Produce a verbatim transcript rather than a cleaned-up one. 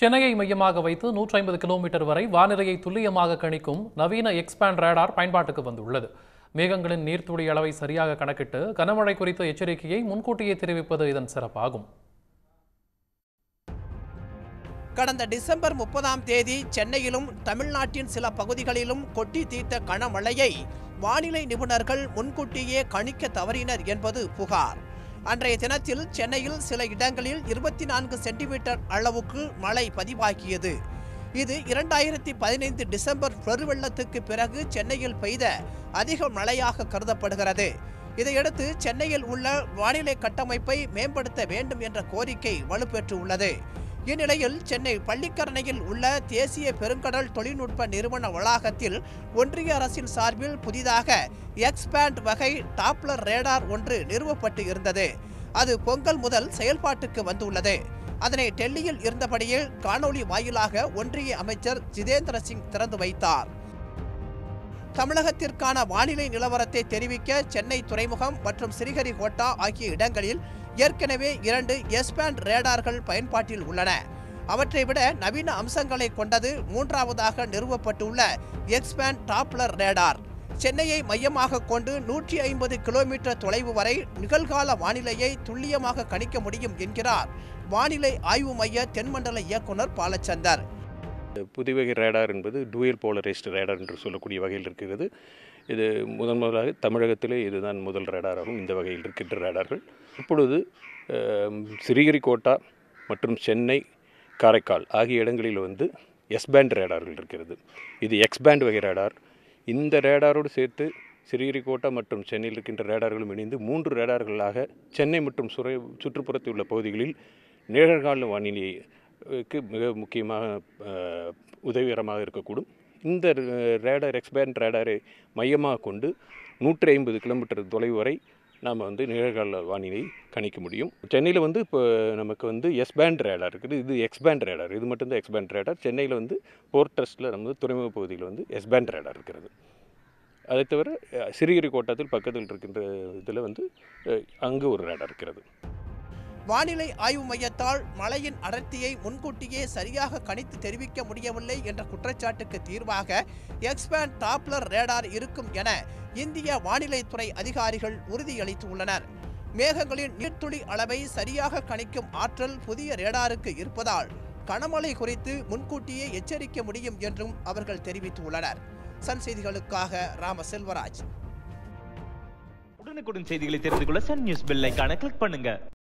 சென்னையை மையமாக வைத்து நூற்றி ஐம்பது கிலோமீட்டர் வரை வானிலையை துல்லியமாக கணிக்கும் நவீன எக்ஸ்பேண்ட் ரேடார் பயன்பாட்டுக்கு வந்துள்ளது. மேகங்களின் நீர்த்துளி அளவை சரியாக கணக்கிட்டு கனமழை குறித்த எச்சரிக்கையை முன்கூட்டியே தெரிவிப்பது இதன் சிறப்பாகும். கடந்த டிசம்பர் முப்பதாம் தேதி சென்னையிலும் தமிழ்நாட்டின் சில பகுதிகளிலும் கொட்டி தீர்த்த கனமழையை வானிலை நிபுணர்கள் முன்கூட்டியே கணிக்க தவறினர் என்பது புகார். அன்றைய தினத்தில் சென்னையில் சில இடங்களில் இருபத்தி நான்கு சென்டிமீட்டர் அளவுக்கு மழை பதிவாகியது. இது இரண்டாயிரத்தி பதினைந்து டிசம்பர் பெருவெள்ளத்துக்கு பிறகு சென்னையில் பெய்த அதிக மழையாக கருதப்படுகிறது. இதையடுத்து சென்னையில் உள்ள வானிலை கட்டமைப்பை மேம்படுத்த வேண்டும் என்ற கோரிக்கை வலுப்பெற்று உள்ளது. இந்நிலையில் சென்னை பள்ளிக்கரணையில் உள்ள தேசிய பெருங்கடல் தொழில்நுட்ப நிறுவன வளாகத்தில் ஒன்றிய அரசின் சார்பில் புதிதாக எக்ஸ்பேண்ட் வகை டாப்ளர் ரேடார் ஒன்று நிறுவப்பட்டு இருந்தது. அது பொங்கல் முதல் செயல்பாட்டுக்கு வந்துள்ளது. அதனை டெல்லியில் இருந்தபடியே காணொலி வாயிலாக ஒன்றிய அமைச்சர் ஜிதேந்திர சிங் திறந்து வைத்தார். தமிழகத்திற்கான வானிலை நிலவரத்தை தெரிவிக்க சென்னை துறைமுகம் மற்றும் ஸ்ரீஹரிகோட்டா ஆகிய இடங்களில் ஏற்கனவே இரண்டு எஸ்பேண்ட் ரேடார்கள் பயன்பாட்டில் உள்ளன. அவற்றை விட நவீன அம்சங்களை கொண்டது மூன்றாவதாக நிறுவப்பட்டுள்ள எக்ஸ்பேண்ட் டாப்ளர் ரேடார். சென்னையை மையமாக கொண்டு நூற்றி ஐம்பது கிலோமீட்டர் தொலைவு வரை நிகழ்கால வானிலையை துல்லியமாக கணிக்க முடியும் என்கிறார் வானிலை ஆய்வு மைய தென்மண்டல இயக்குனர் பாலச்சந்தர். புதிய வகை ரேடார் என்பது டூயல் போலரைஸ்டு ரேடார் என்று சொல்லக்கூடிய வகையில் இருக்கிறது. இது முதன் முதலாக தமிழகத்திலே இதுதான் முதல் ரேடாராகும். இந்த வகையில் இருக்கின்ற ரேடார்கள் இப்பொழுது ஸ்ரீஹரிகோட்டா மற்றும் சென்னை, காரைக்கால் ஆகிய இடங்களில் வந்து எஸ்பேண்ட் ரேடார்கள் இருக்கிறது. இது எக்ஸ்பேண்ட் வகை ரேடார். இந்த ரேடாரோடு சேர்த்து ஸ்ரீஹரிகோட்டா மற்றும் சென்னையில் இருக்கின்ற ரேடார்களும் இணைந்து மூன்று ரேடார்களாக சென்னை மற்றும் சுரை சுற்றுப்புறத்தில் உள்ள பகுதிகளில் நிகழ்கால வானிலைக்கு மிக முக்கியமாக உதவிகரமாக இருக்கக்கூடும். இந்த ரேடார் எக்ஸ்பேண்ட் ரேடாரை மையமாக கொண்டு நூற்றி ஐம்பது கிலோமீட்டர் தொலைவு வரை நாம் வந்து நிகழ்கால வானிலை கணிக்க முடியும். சென்னையில் வந்து இப்போ நமக்கு வந்து எஸ்பேண்ட் ரேடார் இருக்குது. இது எக்ஸ்பேண்ட் ரேடார். இது மட்டும்தான் எக்ஸ்பேண்ட் ரேடார். சென்னையில் வந்து போர்ட் ட்ரஸ்ட்டில் நம்ம துறைமுக பகுதியில் வந்து எஸ்பேண்ட் ரேடார் இருக்கிறது. அதை தவிர ஸ்ரீஹரிகோட்டாத்தில் பக்கத்தில் இருக்கின்ற இதில் வந்து அங்கு ஒரு ரேடார் இருக்கிறது. வானிலை ஆய்வு மையத்தால் மழையின் அடர்த்தியை முன்கூட்டியே சரியாக கணித்து தெரிவிக்க முடியவில்லை என்ற குற்றச்சாட்டுக்கு தீர்வாக எக்ஸ்பேண்ட் டாப்ளர் ரேடார் இருக்கும் என இந்திய வானிலைத்துறை அதிகாரிகள் உறுதியளித்துள்ளனர். மேகங்களின் நீர்த்துளி அளவை சரியாக கணிக்கும் ஆற்றல் புதிய ரேடாருக்கு இருப்பதால் கனமழை குறித்து முன்கூட்டியே எச்சரிக்க முடியும் என்றும் அவர்கள் தெரிவித்துள்ளனர். சன் செய்திகளுக்காக ராம செல்வராஜ். உடனுக்குடன் செய்திகளை தெரிந்து கொள்ள சன் நியூஸ் பெல் ஐகானை கிளிக் பண்ணுங்க.